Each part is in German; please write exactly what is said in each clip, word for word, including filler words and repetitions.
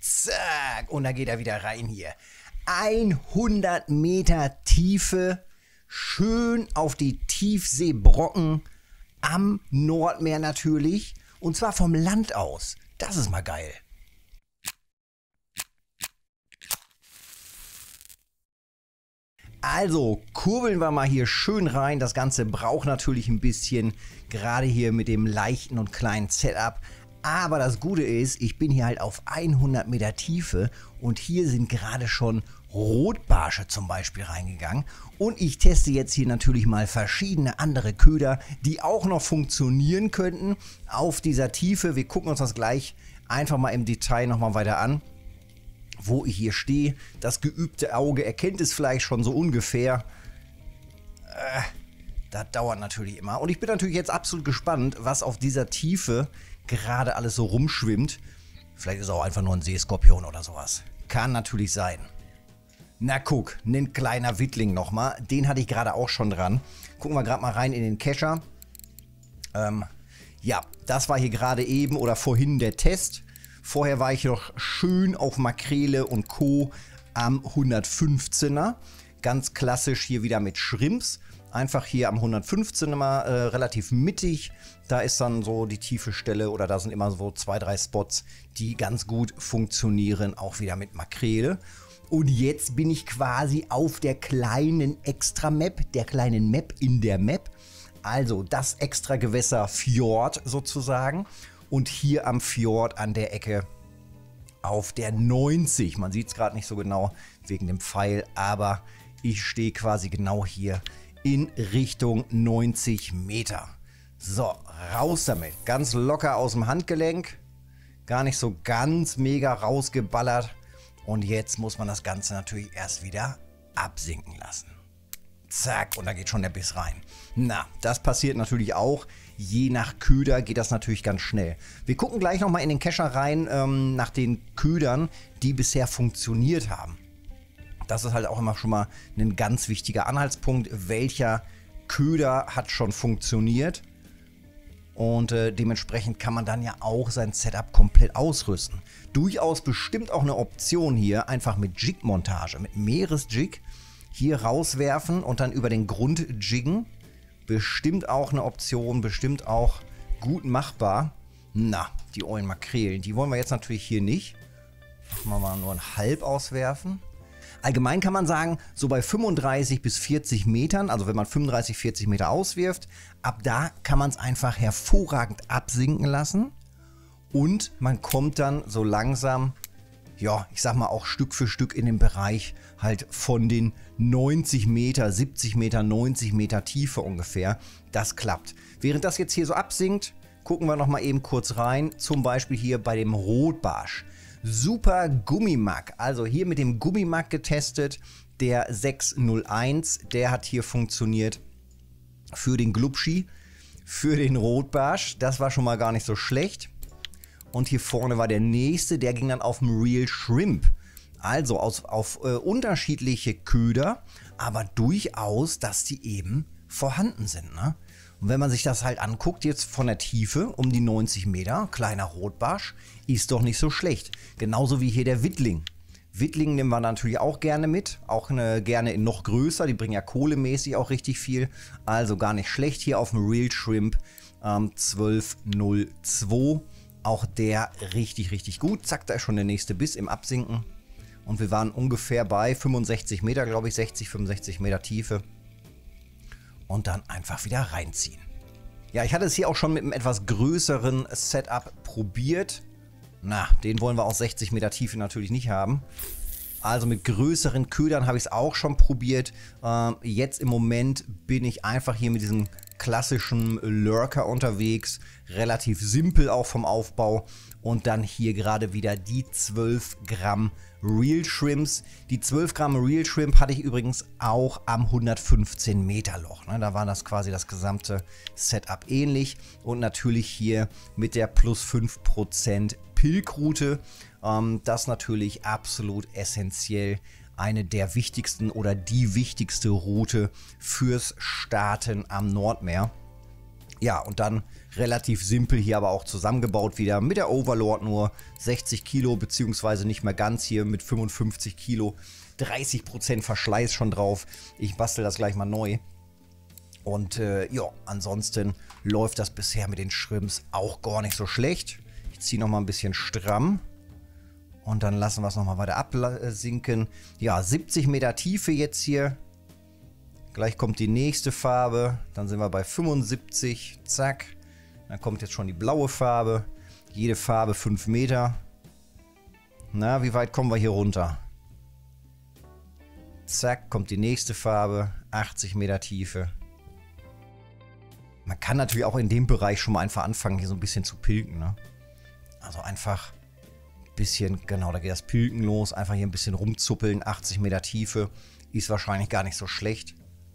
Zack. Und da geht er wieder rein hier. hundert Meter Tiefe. Schön auf die Tiefseebrocken. Am Nordmeer natürlich. Und zwar vom Land aus. Das ist mal geil. Also kurbeln wir mal hier schön rein. Das Ganze braucht natürlich ein bisschen, gerade hier mit dem leichten und kleinen Setup. Aber das Gute ist, ich bin hier halt auf hundert Meter Tiefe und hier sind gerade schon Rotbarsche zum Beispiel reingegangen. Und ich teste jetzt hier natürlich mal verschiedene andere Köder, die auch noch funktionieren könnten auf dieser Tiefe. Wir gucken uns das gleich einfach mal im Detail nochmal weiter an, wo ich hier stehe. Das geübte Auge erkennt es vielleicht schon so ungefähr. Äh, das dauert natürlich immer. Und ich bin natürlich jetzt absolut gespannt, was auf dieser Tiefe gerade alles so rumschwimmt. Vielleicht ist auch einfach nur ein Seeskorpion oder sowas. Kann natürlich sein. Na guck, ein kleiner Wittling nochmal. Den hatte ich gerade auch schon dran. Gucken wir gerade mal rein in den Kescher. Ähm, ja, das war hier gerade eben oder vorhin der Test. Vorher war ich noch schön auf Makrele und Co. am hundertfünfzehner. Ganz klassisch hier wieder mit Shrimps. Einfach hier am hundertfünfzehner mal äh, relativ mittig. Da ist dann so die tiefe Stelle oder da sind immer so zwei, drei Spots, die ganz gut funktionieren. Auch wieder mit Makrele. Und jetzt bin ich quasi auf der kleinen Extra-Map, der kleinen Map in der Map. Also das Extra-Gewässer Fjord sozusagen. Und hier am Fjord an der Ecke auf der neunzig. Man sieht es gerade nicht so genau wegen dem Pfeil, aber ich stehe quasi genau hier in Richtung neunzig Meter. So, raus damit. Ganz locker aus dem Handgelenk. Gar nicht so ganz mega rausgeballert. Und jetzt muss man das Ganze natürlich erst wieder absinken lassen. Zack, und da geht schon der Biss rein. Na, das passiert natürlich auch. Je nach Köder geht das natürlich ganz schnell. Wir gucken gleich nochmal in den Kescher rein ähm, nach den Ködern, die bisher funktioniert haben. Das ist halt auch immer schon mal ein ganz wichtiger Anhaltspunkt. Welcher Köder hat schon funktioniert? Und äh, dementsprechend kann man dann ja auch sein Setup komplett ausrüsten. Durchaus bestimmt auch eine Option hier, einfach mit Jig-Montage, mit Meeresjig hier rauswerfen und dann über den Grund jiggen. Bestimmt auch eine Option, bestimmt auch gut machbar. Na, die ollen Makrelen, die wollen wir jetzt natürlich hier nicht. Machen wir mal nur ein halb auswerfen. Allgemein kann man sagen, so bei fünfunddreißig bis vierzig Metern, also wenn man fünfunddreißig, vierzig Meter auswirft, ab da kann man es einfach hervorragend absinken lassen. Und man kommt dann so langsam, ja, ich sag mal auch Stück für Stück in den Bereich halt von den neunzig Meter, siebzig Meter, neunzig Meter Tiefe ungefähr. Das klappt. Während das jetzt hier so absinkt, gucken wir nochmal eben kurz rein. Zum Beispiel hier bei dem Rotbarsch. Super Gummimack. Also hier mit dem Gummimack getestet. Der sechs null eins, der hat hier funktioniert für den Glubschi, für den Rotbarsch. Das war schon mal gar nicht so schlecht. Und hier vorne war der nächste, der ging dann auf dem Real Shrimp. Also aus, auf äh, unterschiedliche Köder, aber durchaus, dass die eben vorhanden sind. Ne? Und wenn man sich das halt anguckt, jetzt von der Tiefe um die neunzig Meter, kleiner Rotbarsch, ist doch nicht so schlecht. Genauso wie hier der Wittling. Wittling nehmen wir natürlich auch gerne mit, auch eine, gerne in noch größer, die bringen ja kohlemäßig auch richtig viel. Also gar nicht schlecht hier auf dem Real Shrimp ähm, zwölf null zwei. Auch der richtig, richtig gut. Zack, da ist schon der nächste Biss im Absinken. Und wir waren ungefähr bei fünfundsechzig Meter, glaube ich, sechzig, fünfundsechzig Meter Tiefe. Und dann einfach wieder reinziehen. Ja, ich hatte es hier auch schon mit einem etwas größeren Setup probiert. Na, den wollen wir aus sechzig Meter Tiefe natürlich nicht haben. Also mit größeren Ködern habe ich es auch schon probiert. Ähm, jetzt im Moment bin ich einfach hier mit diesem klassischen Lurker unterwegs. Relativ simpel auch vom Aufbau. Und dann hier gerade wieder die zwölf Gramm Real Shrimps. Die zwölf Gramm Real Shrimp hatte ich übrigens auch am hundertfünfzehn Meter Loch. Ne? Da war das quasi das gesamte Setup ähnlich. Und natürlich hier mit der plus fünf Prozent Pilkrute. Ähm, das natürlich absolut essentiell. Eine der wichtigsten oder die wichtigste Route fürs Starten am Nordmeer. Ja, und dann relativ simpel hier aber auch zusammengebaut wieder mit der Overlord nur sechzig Kilo, beziehungsweise nicht mehr ganz hier mit fünfundfünfzig Kilo, dreißig Prozent Verschleiß schon drauf. Ich bastel das gleich mal neu. Und äh, ja, ansonsten läuft das bisher mit den Shrimps auch gar nicht so schlecht. Ich ziehe nochmal ein bisschen stramm und dann lassen wir es nochmal weiter absinken. Ja, siebzig Meter Tiefe jetzt hier. Gleich kommt die nächste Farbe, dann sind wir bei fünfundsiebzig, zack. Dann kommt jetzt schon die blaue Farbe, jede Farbe fünf Meter. Na, wie weit kommen wir hier runter? Zack, kommt die nächste Farbe, achtzig Meter Tiefe. Man kann natürlich auch in dem Bereich schon mal einfach anfangen, hier so ein bisschen zu pilken, ne? Also einfach ein bisschen, genau, da geht das Pilken los, einfach hier ein bisschen rumzuppeln, achtzig Meter Tiefe, ist wahrscheinlich gar nicht so schlecht.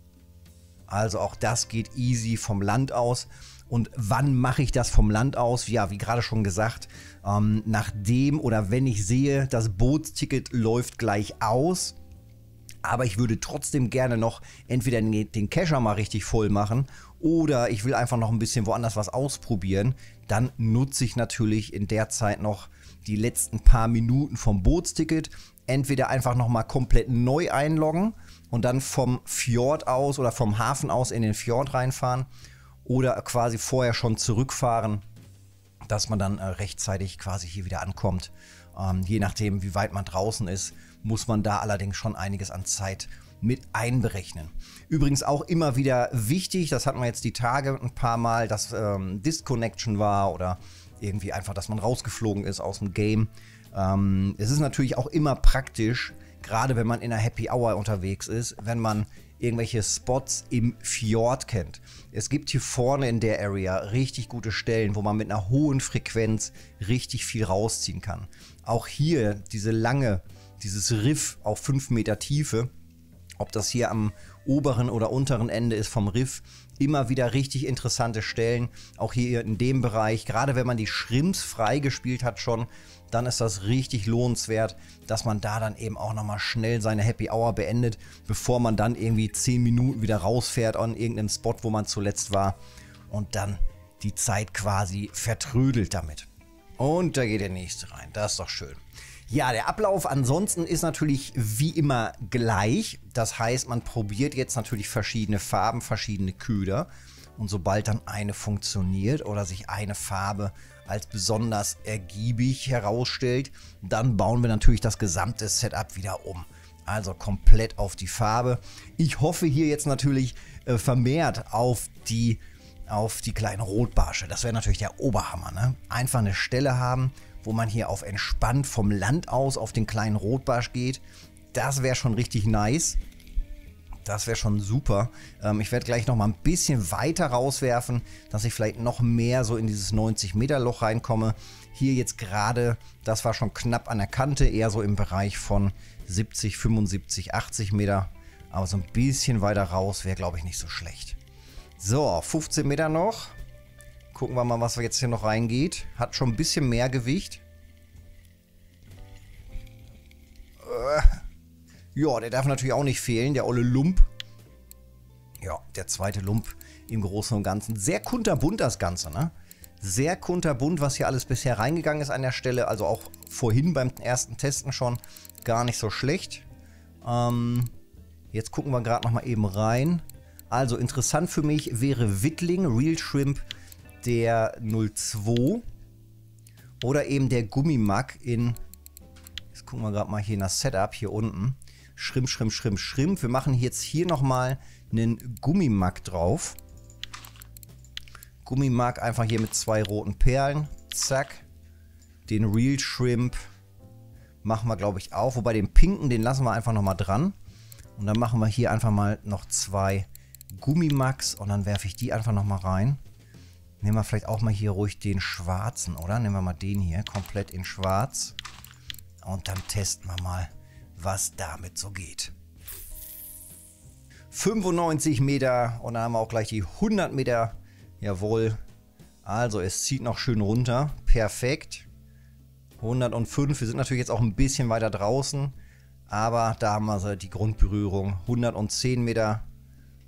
Also auch das geht easy vom Land aus. Und wann mache ich das vom Land aus? Ja, wie gerade schon gesagt, ähm, nachdem oder wenn ich sehe, das Bootsticket läuft gleich aus, aber ich würde trotzdem gerne noch entweder den, den Kescher mal richtig voll machen oder ich will einfach noch ein bisschen woanders was ausprobieren, dann nutze ich natürlich in der Zeit noch die letzten paar Minuten vom Bootsticket. Entweder einfach nochmal komplett neu einloggen und dann vom Fjord aus oder vom Hafen aus in den Fjord reinfahren oder quasi vorher schon zurückfahren, dass man dann äh, rechtzeitig quasi hier wieder ankommt. Ähm, je nachdem, wie weit man draußen ist, muss man da allerdings schon einiges an Zeit mit einberechnen. Übrigens auch immer wieder wichtig, das hatten wir jetzt die Tage ein paar Mal, dass ähm, Disconnection war oder irgendwie einfach, dass man rausgeflogen ist aus dem Game. Ähm, es ist natürlich auch immer praktisch, gerade wenn man in einer Happy Hour unterwegs ist, wenn man irgendwelche Spots im Fjord kennt. Es gibt hier vorne in der Area richtig gute Stellen, wo man mit einer hohen Frequenz richtig viel rausziehen kann. Auch hier diese lange, dieses Riff auf fünf Meter Tiefe, ob das hier am oberen oder unteren Ende ist vom Riff, immer wieder richtig interessante Stellen. Auch hier in dem Bereich, gerade wenn man die Shrimps freigespielt hat schon, dann ist das richtig lohnenswert, dass man da dann eben auch nochmal schnell seine Happy Hour beendet, bevor man dann irgendwie zehn Minuten wieder rausfährt an irgendeinen Spot, wo man zuletzt war und dann die Zeit quasi vertrödelt damit. Und da geht der nächste rein, das ist doch schön. Ja, der Ablauf ansonsten ist natürlich wie immer gleich. Das heißt, man probiert jetzt natürlich verschiedene Farben, verschiedene Köder. Und sobald dann eine funktioniert oder sich eine Farbe als besonders ergiebig herausstellt, dann bauen wir natürlich das gesamte Setup wieder um. Also komplett auf die Farbe. Ich hoffe hier jetzt natürlich äh, vermehrt auf die, auf die kleine Rotbarsche. Das wäre natürlich der Oberhammer, ne? Einfach eine Stelle haben, wo man hier auf entspannt vom Land aus auf den kleinen Rotbarsch geht. Das wäre schon richtig nice. Das wäre schon super. Ähm, ich werde gleich noch mal ein bisschen weiter rauswerfen, dass ich vielleicht noch mehr so in dieses neunzig Meter Loch reinkomme. Hier jetzt gerade, das war schon knapp an der Kante, eher so im Bereich von siebzig, fünfundsiebzig, achtzig Meter. Aber so ein bisschen weiter raus wäre, glaube ich, nicht so schlecht. So, fünfzehn Meter noch. Gucken wir mal, was jetzt hier noch reingeht. Hat schon ein bisschen mehr Gewicht. Äh, ja, der darf natürlich auch nicht fehlen, der olle Lump. Ja, der zweite Lump im Großen und Ganzen. Sehr kunterbunt das Ganze, ne? Sehr kunterbunt, was hier alles bisher reingegangen ist an der Stelle. Also auch vorhin beim ersten Testen schon gar nicht so schlecht. Ähm, jetzt gucken wir gerade noch mal eben rein. Also interessant für mich wäre Wittling, Real Shrimp, der null zwei oder eben der Gummimack in, jetzt gucken wir gerade mal hier in das Setup hier unten, Shrimp, Shrimp, Shrimp, Shrimp. Wir machen jetzt hier nochmal einen Gummimack drauf. Gummimack einfach hier mit zwei roten Perlen, zack. Den Real Shrimp machen wir, glaube ich, auch, wobei den pinken, den lassen wir einfach nochmal dran. Und dann machen wir hier einfach mal noch zwei Gummimacks und dann werfe ich die einfach nochmal rein. Nehmen wir vielleicht auch mal hier ruhig den schwarzen, oder? Nehmen wir mal den hier komplett in schwarz. Und dann testen wir mal, was damit so geht. fünfundneunzig Meter und dann haben wir auch gleich die hundert Meter. Jawohl. Also es zieht noch schön runter. Perfekt. hundertfünf. Wir sind natürlich jetzt auch ein bisschen weiter draußen. Aber da haben wir so die Grundberührung. hundertzehn Meter.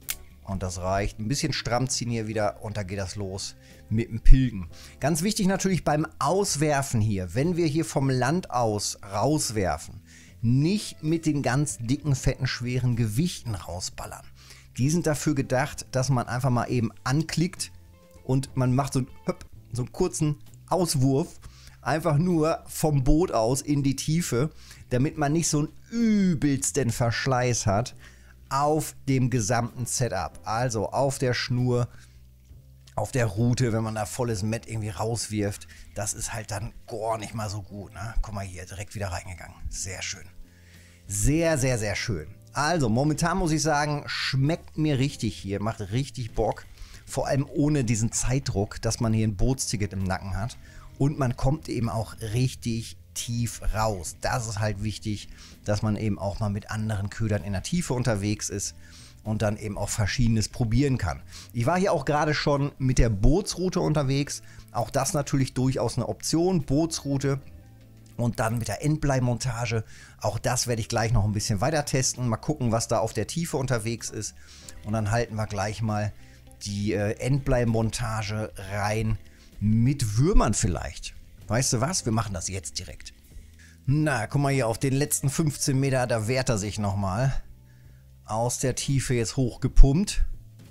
Und das reicht. Ein bisschen stramm ziehen hier wieder und da geht das los mit dem Pilgen. Ganz wichtig natürlich beim Auswerfen hier, wenn wir hier vom Land aus rauswerfen, nicht mit den ganz dicken, fetten, schweren Gewichten rausballern. Die sind dafür gedacht, dass man einfach mal eben anklickt und man macht so, so einen kurzen Auswurf, einfach nur vom Boot aus in die Tiefe, damit man nicht so einen übelsten Verschleiß hat auf dem gesamten Setup. Also auf der Schnur, auf der Rute, wenn man da volles Met irgendwie rauswirft, das ist halt dann gar nicht mal so gut. Ne? Guck mal hier, direkt wieder reingegangen. Sehr schön. Sehr, sehr, sehr schön. Also momentan muss ich sagen, schmeckt mir richtig hier, macht richtig Bock. Vor allem ohne diesen Zeitdruck, dass man hier ein Bootsticket im Nacken hat. Und man kommt eben auch richtig tief raus. Das ist halt wichtig, dass man eben auch mal mit anderen Ködern in der Tiefe unterwegs ist und dann eben auch Verschiedenes probieren kann. Ich war hier auch gerade schon mit der Bootsroute unterwegs. Auch das natürlich durchaus eine Option, Bootsroute. Und dann mit der Endbleimontage. Auch das werde ich gleich noch ein bisschen weiter testen. Mal gucken, was da auf der Tiefe unterwegs ist. Und dann halten wir gleich mal die äh, Endbleimontage rein mit Würmern vielleicht. Weißt du was? Wir machen das jetzt direkt. Na, guck mal hier auf den letzten fünfzehn Meter, da wehrt er sich nochmal. Aus der Tiefe jetzt hochgepumpt.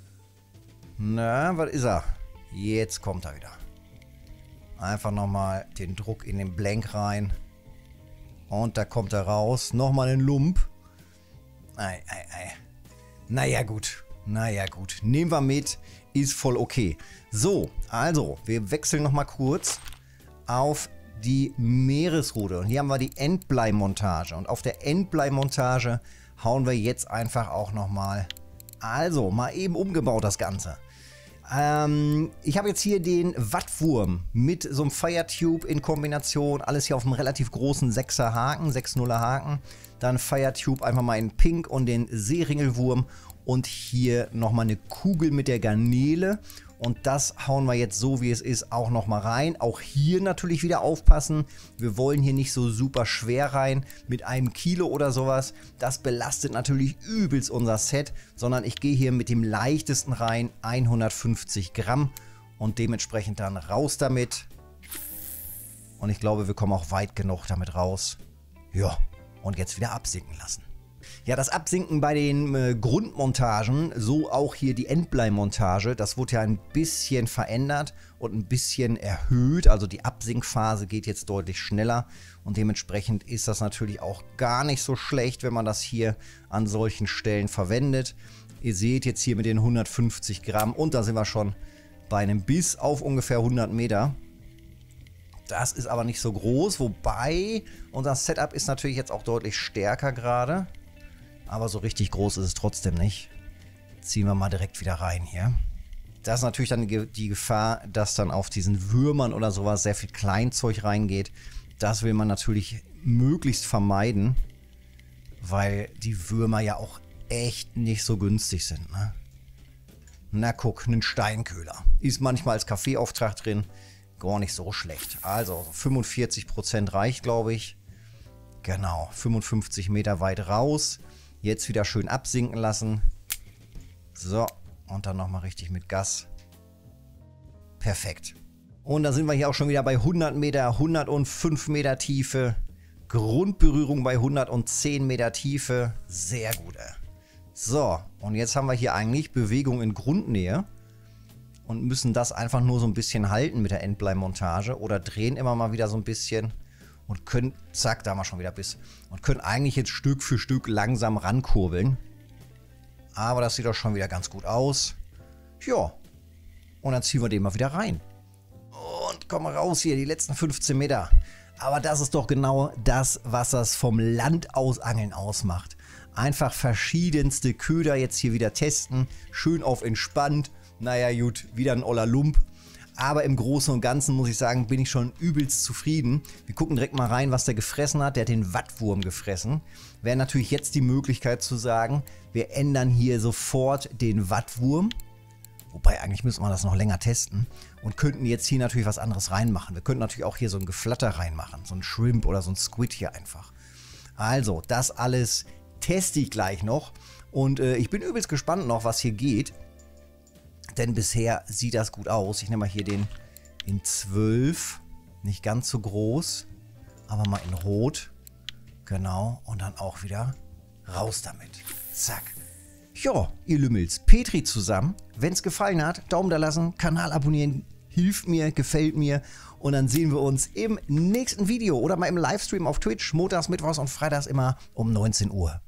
Na, was ist er? Jetzt kommt er wieder. Einfach nochmal den Druck in den Blank rein. Und da kommt er raus. Nochmal ein Lump. Ei, ei, ei. Naja gut. Naja gut. Nehmen wir mit. Ist voll okay. So, also, wir wechseln nochmal kurz auf die Meeresrute. Und hier haben wir die Endbleimontage. Und auf der Endbleimontage hauen wir jetzt einfach auch nochmal. Also, mal eben umgebaut das Ganze. Ähm, ich habe jetzt hier den Wattwurm mit so einem Firetube in Kombination. Alles hier auf einem relativ großen sechser Haken, sechs nuller Haken. Dann Firetube einfach mal in Pink und den Seeringelwurm. Und hier nochmal eine Kugel mit der Garnele. Und das hauen wir jetzt so, wie es ist, auch nochmal rein. Auch hier natürlich wieder aufpassen. Wir wollen hier nicht so super schwer rein mit einem Kilo oder sowas. Das belastet natürlich übelst unser Set. Sondern ich gehe hier mit dem leichtesten rein, hundertfünfzig Gramm. Und dementsprechend dann raus damit. Und ich glaube, wir kommen auch weit genug damit raus. Ja, und jetzt wieder absinken lassen. Ja, das Absinken bei den äh, Grundmontagen, so auch hier die Endbleimontage, das wurde ja ein bisschen verändert und ein bisschen erhöht. Also die Absinkphase geht jetzt deutlich schneller und dementsprechend ist das natürlich auch gar nicht so schlecht, wenn man das hier an solchen Stellen verwendet. Ihr seht jetzt hier mit den hundertfünfzig Gramm und da sind wir schon bei einem Biss auf ungefähr hundert Meter. Das ist aber nicht so groß, wobei unser Setup ist natürlich jetzt auch deutlich stärker gerade. Aber so richtig groß ist es trotzdem nicht. Ziehen wir mal direkt wieder rein hier. Das ist natürlich dann die Gefahr, dass dann auf diesen Würmern oder sowas sehr viel Kleinzeug reingeht. Das will man natürlich möglichst vermeiden, weil die Würmer ja auch echt nicht so günstig sind. Ne? Na guck, ein Steinköhler. Ist manchmal als Kaffeeauftrag drin. Gar nicht so schlecht. Also fünfundvierzig Prozent reicht, glaube ich. Genau, fünfundfünfzig Meter weit raus. Jetzt wieder schön absinken lassen. So, und dann nochmal richtig mit Gas. Perfekt. Und da sind wir hier auch schon wieder bei hundert Meter, hundertfünf Meter Tiefe. Grundberührung bei hundertzehn Meter Tiefe. Sehr gut, ey. So, und jetzt haben wir hier eigentlich Bewegung in Grundnähe. Und müssen das einfach nur so ein bisschen halten mit der Endbleimontage. Oder drehen immer mal wieder so ein bisschen. Und können, zack, da haben wir schon wieder Biss. Und können eigentlich jetzt Stück für Stück langsam rankurbeln. Aber das sieht doch schon wieder ganz gut aus. Ja. Und dann ziehen wir den mal wieder rein. Und kommen raus hier, die letzten fünfzehn Meter. Aber das ist doch genau das, was das vom Land aus Angeln ausmacht. Einfach verschiedenste Köder jetzt hier wieder testen. Schön auf entspannt. Naja gut, wieder ein oller Lump. Aber im Großen und Ganzen muss ich sagen, bin ich schon übelst zufrieden. Wir gucken direkt mal rein, was der gefressen hat. Der hat den Wattwurm gefressen. Wäre natürlich jetzt die Möglichkeit zu sagen, wir ändern hier sofort den Wattwurm. Wobei, eigentlich müssen wir das noch länger testen. Und könnten jetzt hier natürlich was anderes reinmachen. Wir könnten natürlich auch hier so ein Geflatter reinmachen. So ein Shrimp oder so ein Squid hier einfach. Also, das alles teste ich gleich noch. Und äh, ich bin übelst gespannt noch, was hier geht. Denn bisher sieht das gut aus. Ich nehme mal hier den in zwölf. Nicht ganz so groß, aber mal in Rot. Genau. Und dann auch wieder raus damit. Zack. Ja, ihr Lümmels, Petri zusammen. Wenn es gefallen hat, Daumen da lassen, Kanal abonnieren, hilft mir, gefällt mir. Und dann sehen wir uns im nächsten Video oder mal im Livestream auf Twitch, montags, mittwochs und freitags immer um neunzehn Uhr.